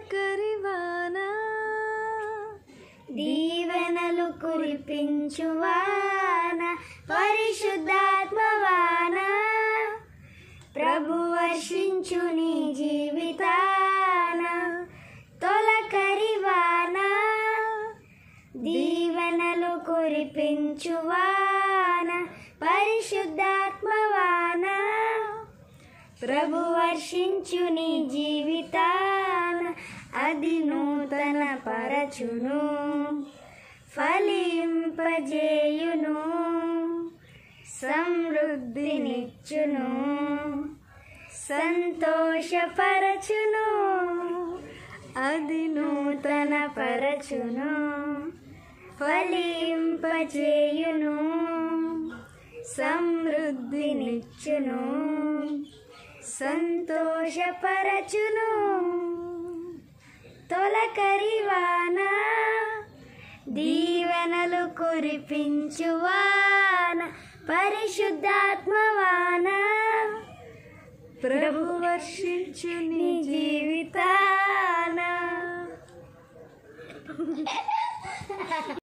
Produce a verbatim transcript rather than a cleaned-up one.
తొలకరివాన దీవెనలు కురిపించువాన పరిశుద్ధాత్మవాన ప్రభు వర్షించు నీ జీవితాన తొలకరివాన దీవెనలు కురిపించువాన పరిశుద్ధాత్మవాన ప్రభు వర్షించు నీ జీవితాన అది నూతన పరచును ఫలింపజేయును సమృద్ధినిచ్చును సంతోషపరచును అది నూతన పరచును ఫలింపజేయును సమృద్ధినిచ్చును సంతోషపరచును తొలకరివాన దీవెనలు కురిపించువాన పరిశుద్ధాత్మవాన ప్రభు వర్షించు నీ జీవితాన